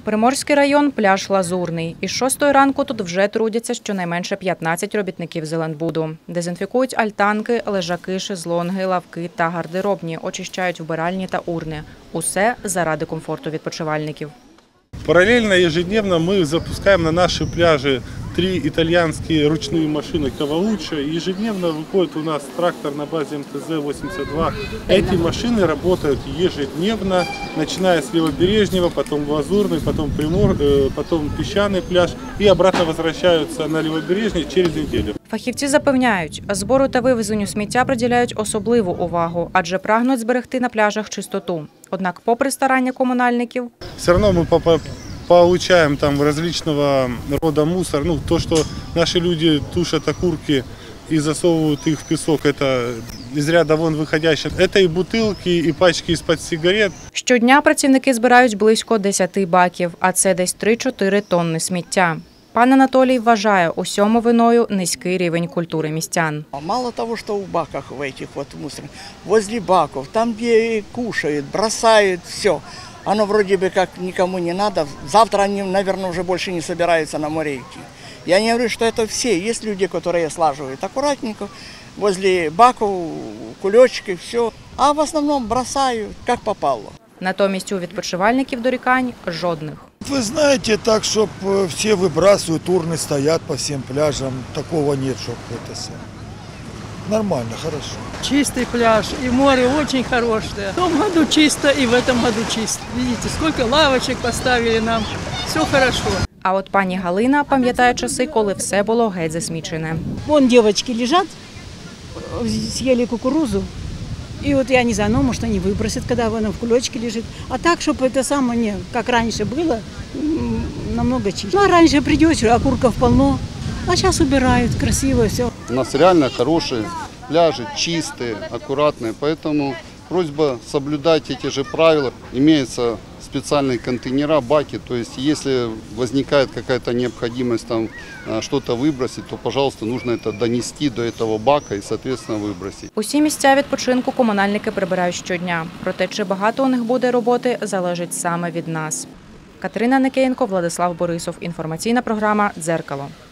Приморський район – пляж Лазурний. Із 6-ї ранку тут вже трудяться щонайменше 15 робітників Зеленбуду. Дезінфікують альтанки, лежаки, шезлонги, лавки та гардеробні, очищають вбиральні та урни. Усе заради комфорту відпочивальників. Параллельно, ежедневно мы запускаем на наши пляжи 3 итальянские ручные машины Кавалуччо. Ежедневно выходит у нас трактор на базе МТЗ-82. Эти машины работают ежедневно, начиная с Левобережного, потом Лазурный, потом Песчаный пляж и обратно возвращаются на Левобережный через неделю. Фахівці запевняють, збору та вивезенню сміття приділяють особливу увагу, адже прагнуть зберегти на пляжах чистоту. Однак, попри старання комунальників, все равно мы получаем там различного рода мусор. Ну, то, что наши люди тушат окурки и засовывают их в песок, это из ряда вон выходящее. Это и бутылки, и пачки из-под сигарет. Щодня працівники збирають близько 10 баків, а це десь 3-4 тонни сміття. Пан Анатолій вважає, усьому виною низький рівень культури містян. Мало того, что в баках в этих вот мусорных, возле баков, там где кушают, бросают все. Оно вроде бы как никому не надо. Завтра они, наверное, уже больше не собираются на море идти. Я не говорю, что это все. Есть люди, которые слаживают аккуратненько возле баков, кулечки, все. А в основном бросают, как попало. Натомість у відпочивальників дорікань – жодних. Вы знаете, так, чтобы все выбрасывают, урны стоят по всем пляжам, такого нет, чтобы это все. Нормально, хорошо. Чистый пляж, и море очень хорошее. В том году чисто, и в этом году чисто. Видите, сколько лавочек поставили нам, все хорошо. А от пані Галина пам'ятає часи, коли все було геть засмічене. Вон девочки лежат, съели кукурузу. И вот я не знаю, ну, может, они выбросят, когда она в кулечке лежит. А так, чтобы это самое, не, как раньше было, намного чище. Ну, а раньше придешь, окурков полно, а сейчас убирают, красиво все. У нас реально хорошие пляжи, чистые, аккуратные, поэтому просьба соблюдать эти же правила. Имеются специальные контейнера, баки, то есть если возникает какая-то необходимость там что-то выбросить, то, пожалуйста, нужно это донести до этого бака и, соответственно, выбросить. Усі місця відпочинку комунальники прибирають щодня. Проте, чи багато у них буде роботи, залежить саме від нас. Катерина Никеєнко, Владислав Борисов. Інформаційна програма «Дзеркало».